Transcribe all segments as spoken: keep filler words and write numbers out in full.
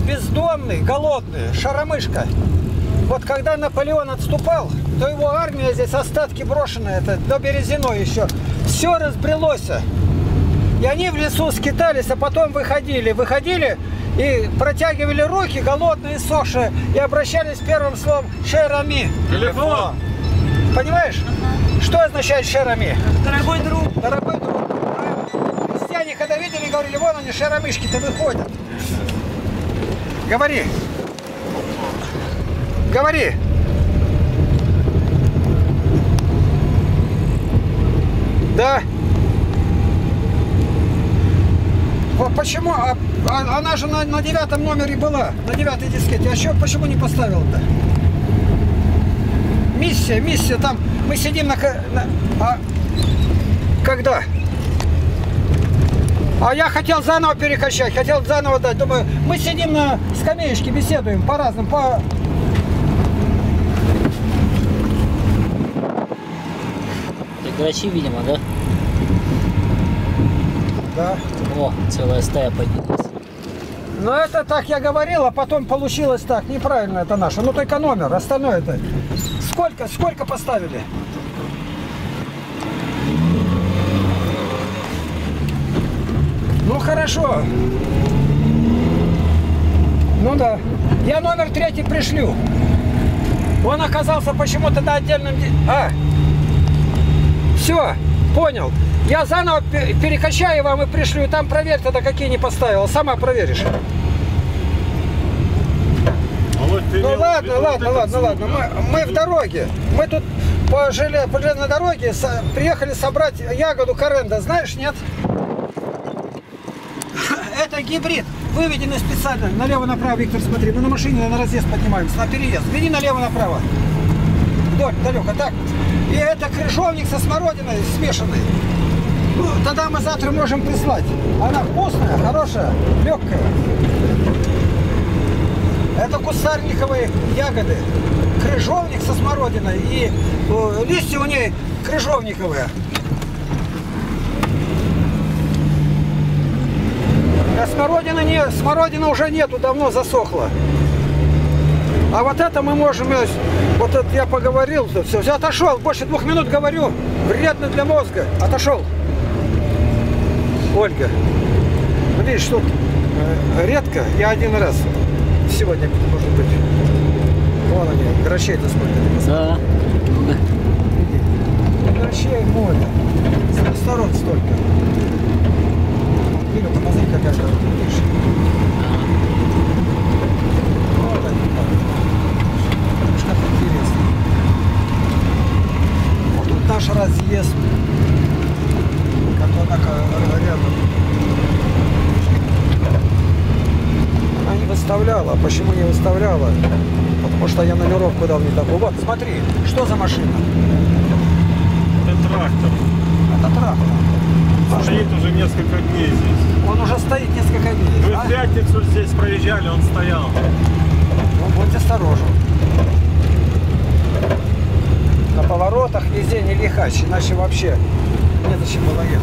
бездомный, голодный, шаромышка. Вот когда Наполеон отступал, то его армия здесь, остатки брошенные, это до Березиной еще, все разбрелось. И они в лесу скитались, а потом выходили. Выходили и протягивали руки, голодные, сохшие, и обращались первым словом «шерами». Телефон. Понимаешь? Что означает «шерами»? Дорогой друг. Дорогой друг. Христиане, когда видели, говорили, вон они, шеромышки-то выходят. Говори. Говори. Да. Вот почему? А, а, она же на, на девятом номере была, на девятой дискете. А что, почему не поставил-то? Миссия, миссия, там мы сидим на... на а, когда? А я хотел заново перекачать, хотел заново дать. Думаю, мы сидим на скамеечке, беседуем по-разному, по... Грачи, видимо, да? Да. О, целая стая поднялась. Ну это так я говорил, а потом получилось так. Неправильно это наше. Ну только номер, остальное это. Сколько, сколько поставили? Ну хорошо. Ну да. Я номер третий пришлю. Он оказался почему-то на отдельном... А! Все, понял. Я заново перекачаю вам и пришлю. И там проверь тогда, какие не поставил. Сама проверишь. Володь, ты Ну имел ладно, в виду ладно, вот ладно, этот ладно. звук, да? Мы, мы в дороге. Мы тут по, желе, по железной дороге со, приехали собрать ягоду коренда. Знаешь, нет? Это гибрид. Выведенный специально. Налево-направо, Виктор, смотри. Мы на машине на разъезд поднимаемся, на переезд. Веди налево-направо. Вдоль, далеко, так. И это крыжовник со смородиной смешанный. Ну, тогда мы завтра можем прислать. Она вкусная, хорошая, легкая. Это кустарниковые ягоды. Крыжовник со смородиной. И э, листья у ней крыжовниковые. А смородины не, смородина уже нету, давно засохла. А вот это мы можем, вот это я поговорил, все, все, отошел, больше двух минут говорю, вредно для мозга, отошел. Ольга, видишь, тут э, редко, я один раз сегодня, может быть, вон они, грачей-то сколько. Да. Грачей море, с двух сторон столько. Видно, посмотри, какая же, видишь. Вот они там. Как интересно. Вот тут наш разъезд. Как он рядом. Она не выставляла. Почему не выставляла? Потому что я номеровку дал не такую. Вот, смотри, что за машина? Это трактор. Это трактор. Стоит уже несколько дней здесь. Он уже стоит несколько дней. Вы а? в пятницу здесь проезжали, он стоял. Ну, будь осторожен. На поворотах везде не лихач, иначе вообще незачем было ехать.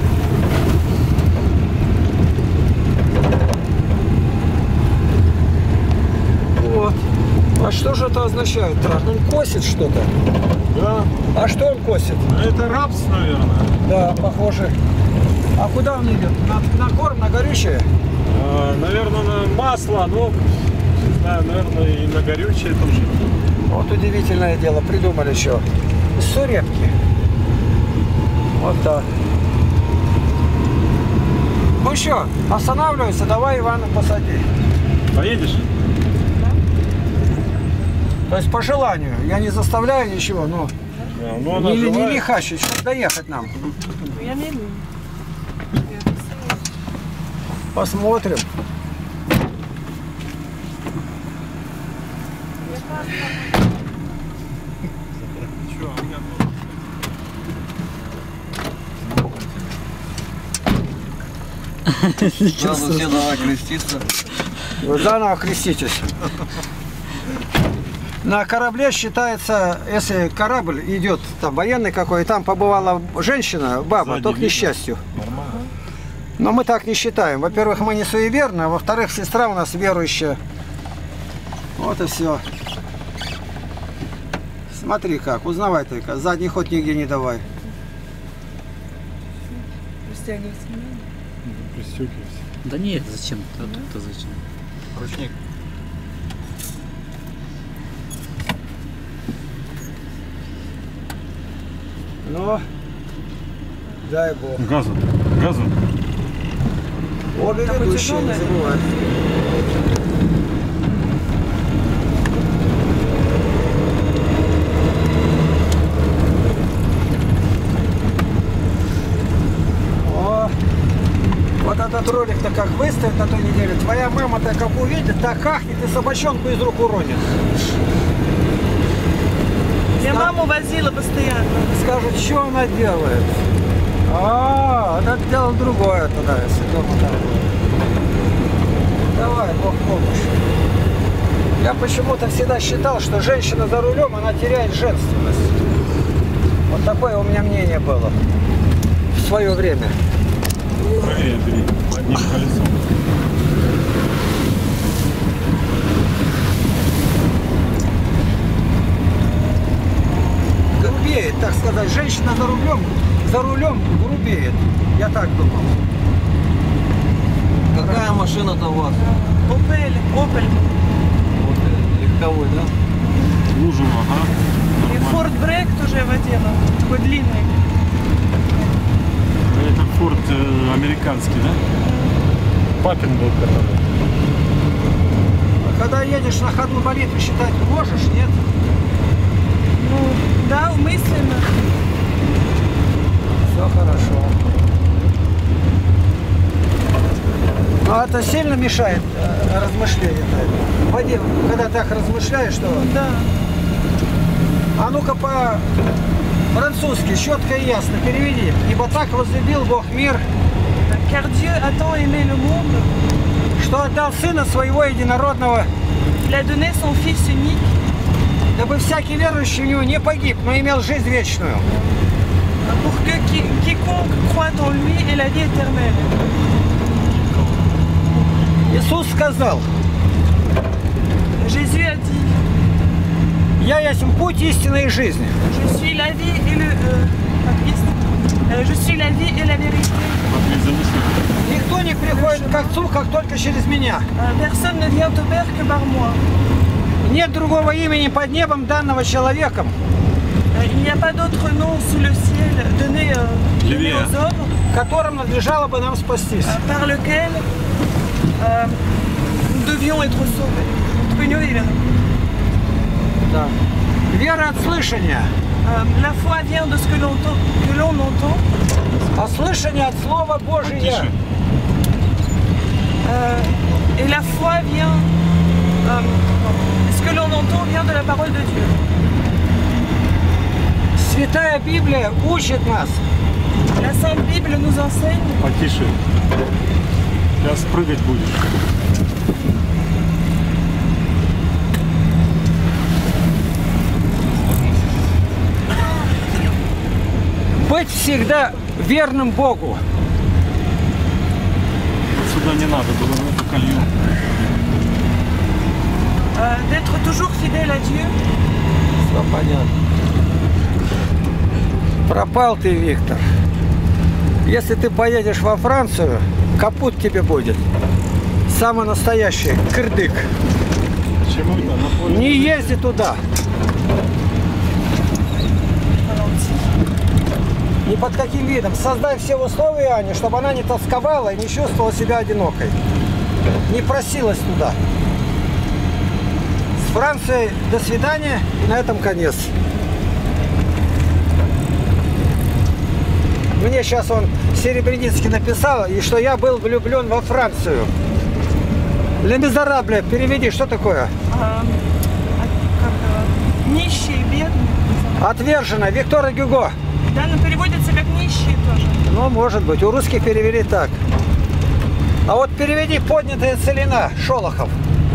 Вот. А что же это означает, трактор? Он косит что-то. Да. А что он косит? Это рапс, наверное. Да, похоже. А куда он идет? На, на корм, на горючее? А, наверное, на масло, ну, не знаю, наверное, и на горючее тоже. Вот удивительное дело, придумали еще. Из сурепки. Вот так. Ну что, останавливайся, давай Ивана посади. Поедешь? То есть по желанию. Я не заставляю ничего, но Да, ну, она не, не желает. лихачить, чтобы доехать нам. Я не люблю. Посмотрим. Чё, у меня Сразу все давай креститься. Вы заново креститесь. На корабле считается, если корабль идет, там военный какой, и там побывала женщина, баба, Сзади то к видно. несчастью. нормально. Но мы так не считаем. Во-первых, мы не суеверны, а во-вторых, сестра у нас верующая. Вот и все. Смотри как, узнавай только. Задний ход нигде не давай. Растягиваться не надо. Пристегивайся. Да нет, зачем? А тут-то зачем? Ручник. Ну, дай бог. Газу. Газу. Обе Такой ведущие, не тяжелый. забывай. О, вот этот ролик-то как выставит на той неделе, твоя мама-то как увидит, так хахнет и собачонку из рук уронит. Я Да. маму возила постоянно. Скажут, что она делает. А, она делала другое тогда, если дома так было. Давай, Бог помощь. Я почему-то всегда считал, что женщина за рулем, она теряет женственность. Вот такое у меня мнение было в свое время. Правее бери. Одним колесом. Грубеет, так сказать. Женщина за рулем, за рулем грубеет. Я так думал. Какая машина-то у вас? Opel, Opel. Вот, э, легковой, да? Лужу, ага. И Ford Break тоже я водила. Такой длинный. Это Форд э, американский, да? Папин был который. А когда едешь на ходу молитву считать можешь, нет? Ну, да, мысленно. Все хорошо. Но это сильно мешает э, размышление. В воде, когда так размышляешь, что... Да. А ну-ка по-французски, четко и ясно переведи. Ибо так возлюбил Бог мир, Car Dieu a tant aimé le monde, что отдал Сына Своего Единородного, il a donné son Fils unique, дабы всякий верующий в Него не погиб, но имел жизнь вечную. pour que qui- quiconque croit en lui ait la vie éternelle. Иисус сказал, Jésus a dit, я есть путь, истина и жизнь. je suis la vie et le... euh, pas Christ. Euh, je suis la vie et la vérité. Матвей, занеси. Никто не приходит к Отцу, как только через меня. Euh, personne ne vient au Père que par moi. Нет другого имени под небом, данного человеком, Euh, il n'y a pas d'autre nom sous le ciel donné, euh, donné Lévia. aux hommes которым надлежало бы нам спастись. euh, par lequel euh, nous devions être sauvés. Nous devions- Да. Вера от слышания, Euh, la foi vient de ce que l'on entend, que l'on entend. а слышание от Слова Божия. Тише. Euh, et la foi vient... euh, ce que l'on entend vient de la parole de Dieu. Святая Библия учит нас, La Sainte Bible nous enseigne. Потише. Сейчас прыгать будешь. быть всегда верным Богу. Сюда не надо было, в эту колью. Euh, d'être toujours fidèle à Dieu. Все понятно. Пропал ты, Виктор. Если ты поедешь во Францию, капут тебе будет. Самый настоящий, кырдык. Почему это? На поле? Не езди туда. Ни под каким видом. Создай все условия, Ане, чтобы она не тосковала и не чувствовала себя одинокой. Не просилась туда. С Францией до свидания, и на этом конец. Мне сейчас он Серебряницкий написал, и что я был влюблен во Францию. Ле Мизерабле, переведи, что такое? Euh, как, euh, нищий, бедный. Отвержена, Виктора Гюго. Да, но переводится как нищий тоже. Ну, может быть, у русских перевели так. А вот переведи поднятая целина, Шолохов.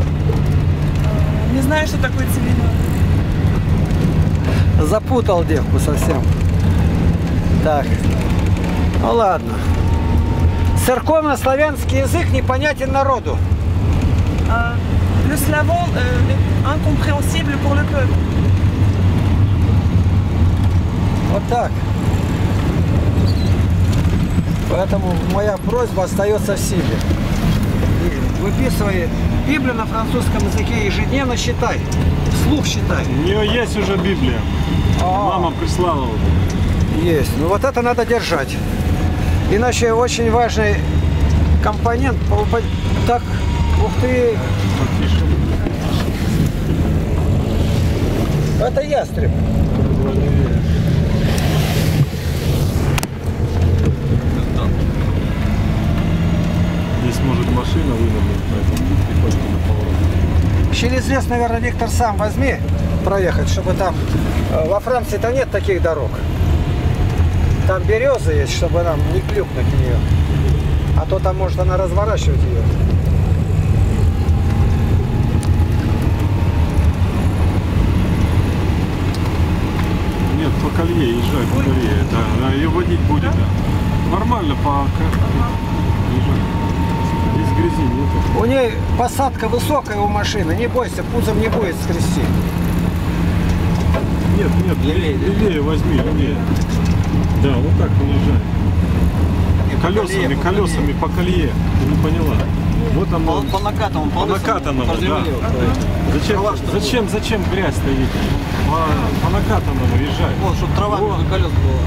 Не знаю, что такое целина. Запутал девку совсем. Так. Ну ладно. Церковно-славянский язык непонятен народу. Euh, le slavon euh, incompréhensible pour le peuple. Вот так. Поэтому моя просьба остается в силе. И выписывай Библию на французском языке, ежедневно читай, вслух читай. У нее есть уже Библия. А. Мама прислала. Вот. Есть. Ну вот это надо держать. Иначе очень важный компонент. Так, ух ты. Потише. Это ястреб. Здесь может машина вынырнуть, поэтому приходится на поворот. Через лес, наверное, Виктор, сам возьми проехать, чтобы там... э, Во Франции-то нет таких дорог. Там березы есть, чтобы нам не клюкнуть в нее. А то там может она разворачивать ее. Нет, по колье, езжай по колье. Да, да, ее водить будет. Да. Нормально по езжай. Здесь грязи нету. У нее посадка высокая у машины, не бойся, пузом не будет скрести. Нет, нет, левее, левее возьми, левее. Да, вот так уезжай. Колесами, колесами по колье. Ты не поняла. Вот там По, по накатанному, по накатанному, по земле. да. Вот, Зачем, Трава, что зачем, зачем грязь стоит? По, по накатанному езжай. вот, чтобы трава Вот. между колес была.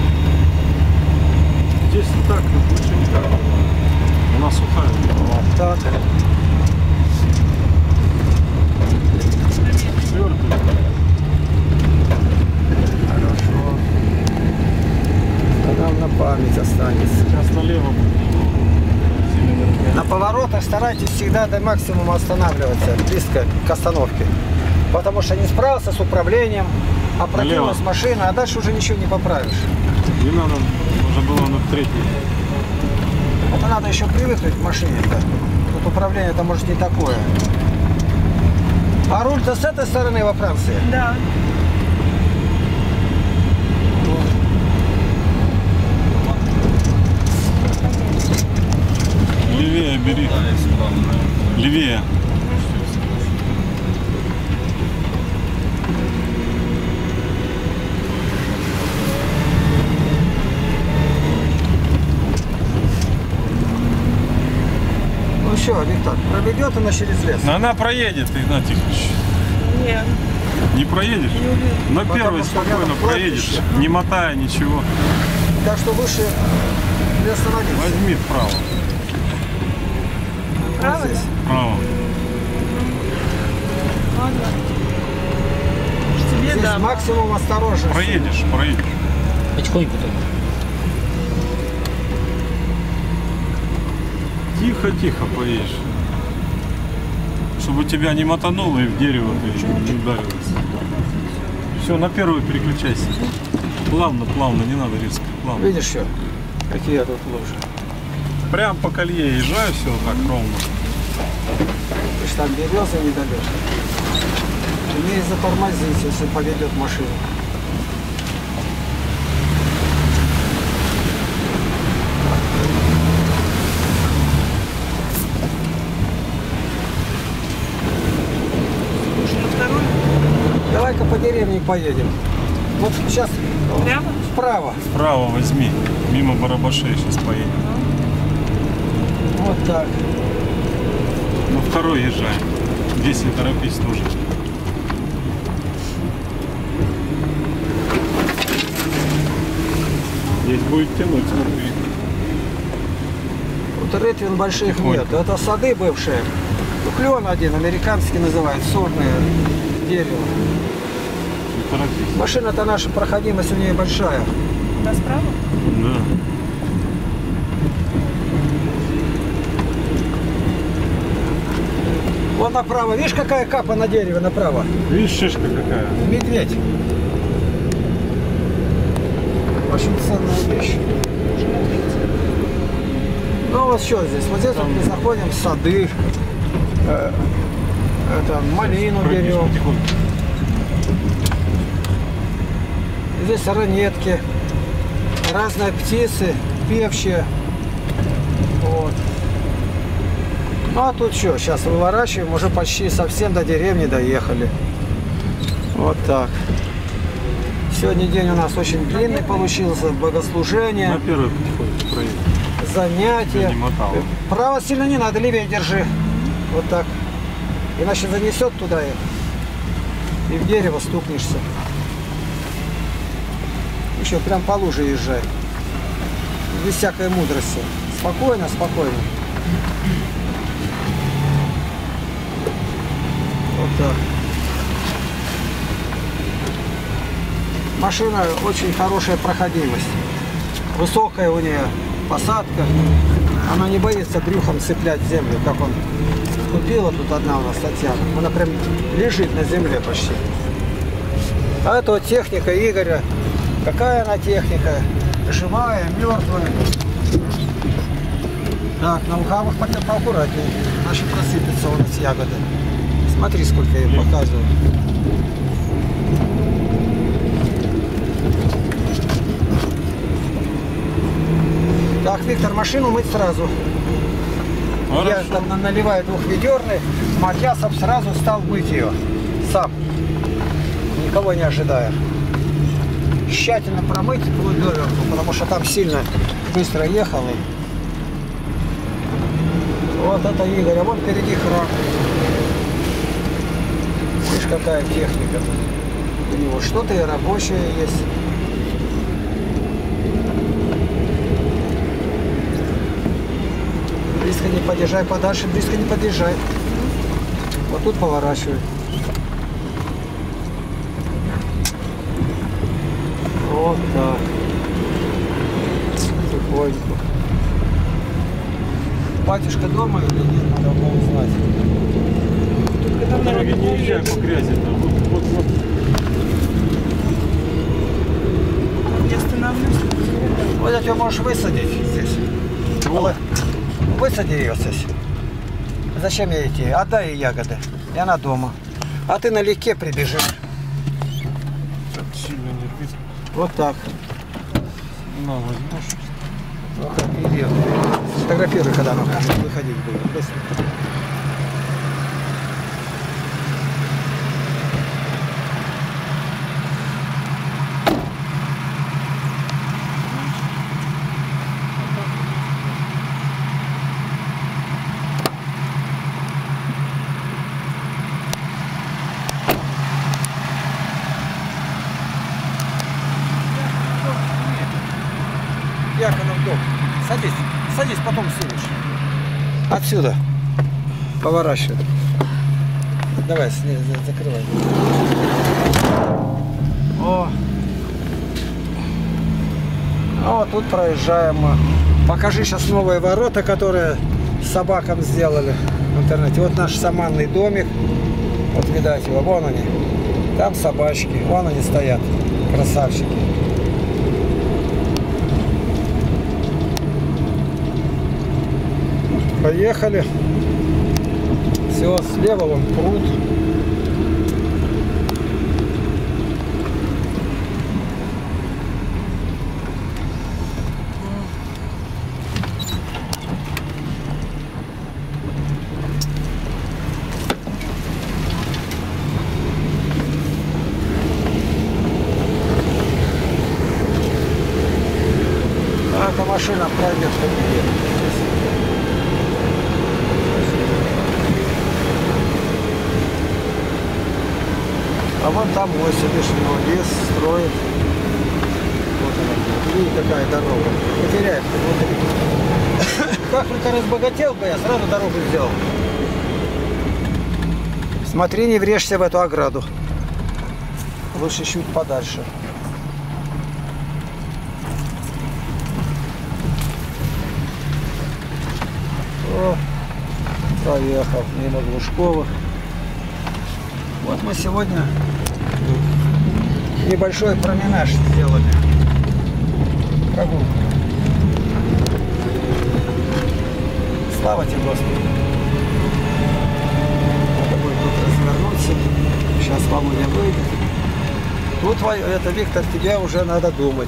Здесь так, лучше не так. У нас сухая. Вот так. Твердый. Хорошо. А нам на память останется. Сейчас налево будет. На поворотах старайтесь всегда до максимума останавливаться, близко к остановке. Потому что не справился с управлением, опрокинулась Налево. машина, а дальше уже ничего не поправишь. Не надо, уже было на третьей. Это надо еще привыкнуть к машине-то. Тут управление-то может не такое. А руль-то с этой стороны во Франции? Да. Левее бери. Левее. Ну все, Виктор, проведет она через лес. Но она проедет, Игнат Тихонович. Нет. Не проедешь? На Потому первой что спокойно рядом проедешь, кладбище. не мотая ничего. Так что выше не остановиться. Возьми вправо. Право? здесь. Вправо. Ладно. Уж тебе Здесь дам. максимум осторожности. Проедешь, проедешь. Потихоньку только. Тихо-тихо поедешь. Чтобы тебя не мотануло и в дерево ты не ударилась. Все, на первую переключайся. Плавно, плавно, не надо резко. Плавно. Видишь что? Какие тут лужи. Прям по колье езжаю, все так ровно. Ты ж там березы не дойдешь. Умей затормозить, если поведет машину. Уж на вторую. Давай-ка по деревне поедем. Вот сейчас Прямо? вправо. Вправо возьми, мимо барабашей сейчас поедем. Вот так. На второй езжай. Здесь не торопись тоже. Здесь будет тянуть, смотри. Вот рытвин больших Тихонько. нет. Это сады бывшие. Ну, клен один, американский называют, сорное дерево. Не торопись. Машина-то наша, проходимость у нее большая. Да, справа? Да. Вот направо. Видишь, какая капа на дереве направо? Видишь, шишка какая? Медведь. Очень ценная вещь. Ну вот что здесь? Вот здесь вот мы заходим в сады. Э, это малину Прыгнешь берем. потихоньку. Здесь ранетки. Разные птицы, певчие. Вот. Ну а тут что, сейчас выворачиваем, уже почти совсем до деревни доехали. Вот так. Сегодня день у нас очень длинный получился, богослужение, На первый потихоньку проедем. занятия. Не мотало. Право сильно не надо, левее держи. Вот так. Иначе занесет туда и, и в дерево стукнешься. Еще прям по луже езжай. Без всякой мудрости. Спокойно, спокойно. Вот так. Машина очень хорошая проходимость. Высокая у нее посадка. Она не боится брюхом цеплять землю, как он купила тут одна у нас Татьяна. Она прям лежит на земле почти. А это вот техника Игоря. Какая она техника? Живая, мертвая. Так, на лукавых поаккуратнее. Иначе просыпется у нас ягоды. Смотри, сколько я им показываю. Так, Виктор, машину мыть сразу. Хорошо. Я там на- наливаю двухведерный, Матьясов сразу стал мыть ее. Сам. Никого не ожидая. Тщательно промыть вплоть до верху, потому что там сильно быстро ехал. И... Вот это Игорь, а вон впереди храм. Видишь, какая техника. У него что-то и рабочее есть. Близко не подъезжай, подальше, близко не подъезжай. Вот тут поворачивай. Вот так. Тихонько. Батюшка дома или нет, надо было узнать. По дороге не езжай по грязи. Там. Вот, вот, вот. Я остановлюсь. Вот я тебя можешь высадить здесь. Вот. Высади ее здесь. Зачем ей идти? Отдай ей ягоды. И она дома. А ты налегке прибежишь. Так сильно не рви. Вот так. На, возьмешь. Вот так, иди. Фотографируй, когда она выходить будет. Быстро. Яконов дом. Садись, садись, потом сидишь. Отсюда. Поворачивай. Давай, с ней за- закрывай. О. А вот тут проезжаем мы. Покажи сейчас новые ворота, которые собакам сделали в интернете. Вот наш саманный домик. Вот видать его, вон они. Там собачки, вон они стоят. Красавчики. Поехали. Все, слева вон пруд. А эта машина пройдет по мне. А вон там мой видишь, у него лес строит. Вот она. Видите, какая дорога. Потеряем. Вот. Как только разбогател бы, я сразу дорогу сделал. Смотри, не врежься в эту ограду. Лучше чуть подальше. О, проехал мимо Глушковых. Вот мы сегодня небольшой променаж сделали. Прогулку. Слава тебе, Господи. Надо будет тут развернуться. Сейчас Володя выйдет. Тут, это, Виктор, тебе уже надо думать.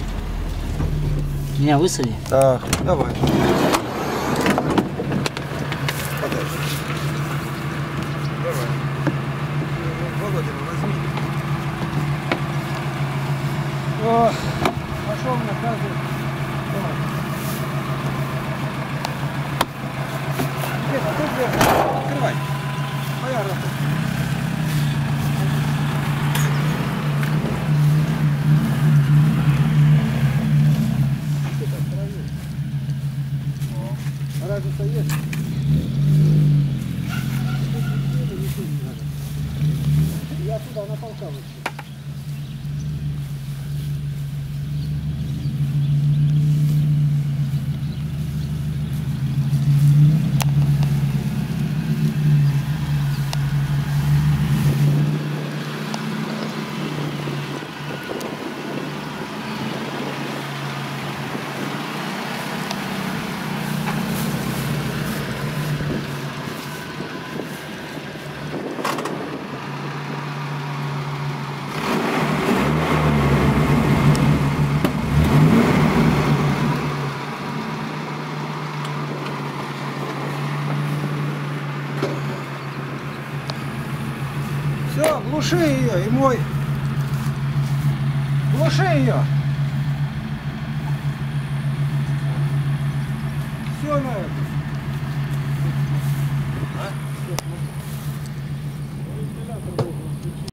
Меня высади? Так, давай. Давай. Моя работа. Разница есть? Я туда на полка лучше. Все, глуши ее и мой. Глуши ее. Все на это.